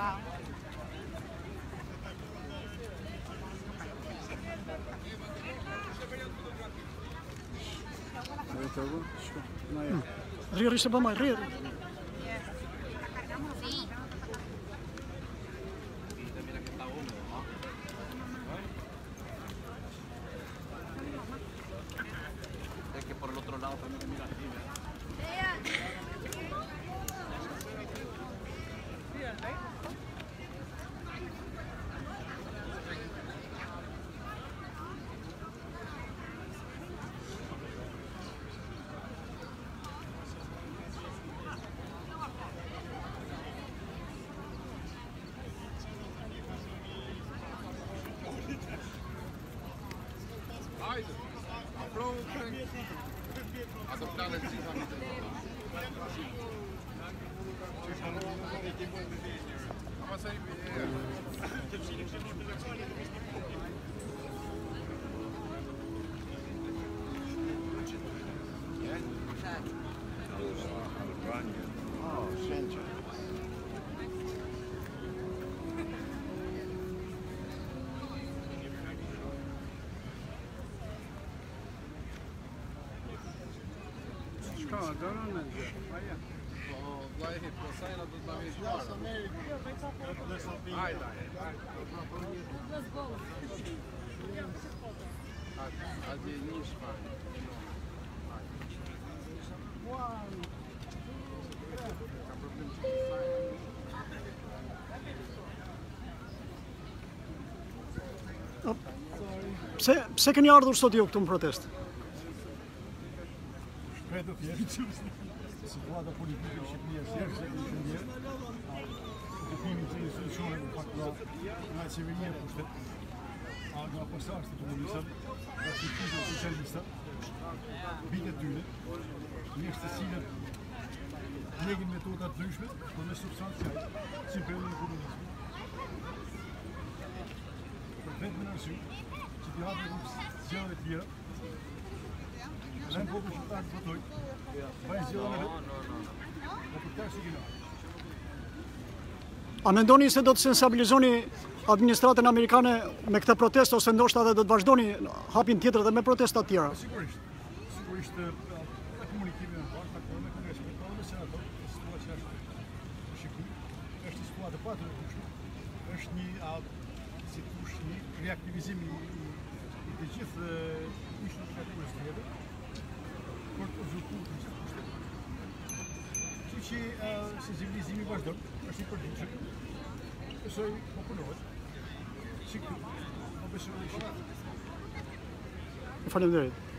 Riri se bëmaj, riri. Es que por el otro lado también mira aquí. Pse keni ardhur sot ju këtu në protest? Shkretë të thjeshtë, situata politike në Shqipëri është jashtë shëndjerë. Okupimi të institucioneve në fakt nga qeveria e pushtet, nga pasardhës të komunistëve, nga institutet socialista, bitet dyre, njerëz të cilët ndjekin metoda të ndryshme, por me substancë qartë, si periudhën e komunizmit. Për vetëm arsye që t'i hapin zgjedhje të tjera, në populli shqiptar të votoj, bëjnë zgjedhje me vetë, dhe për këtë arsye kemi. A mendoni se do të sensibilizoni administratën amerikane me këtë protestë ose ndoshta edhe do të vazhdoni hapin tjetër dhe me protesta të tjera? Sigurisht në komunikimin e parë, takojmë me Kongresin e Kombëve, senator, situacia është shikuar, është një situatë e patjetërshme, është një reaktivizim i të gjithë institucioneve të tjera për të uzurpuar pushtet. Kështu që sensibilizimi vazhdon, është i përditshëm. Besoj po punohet. Sikur, po besoj. Faleminderit.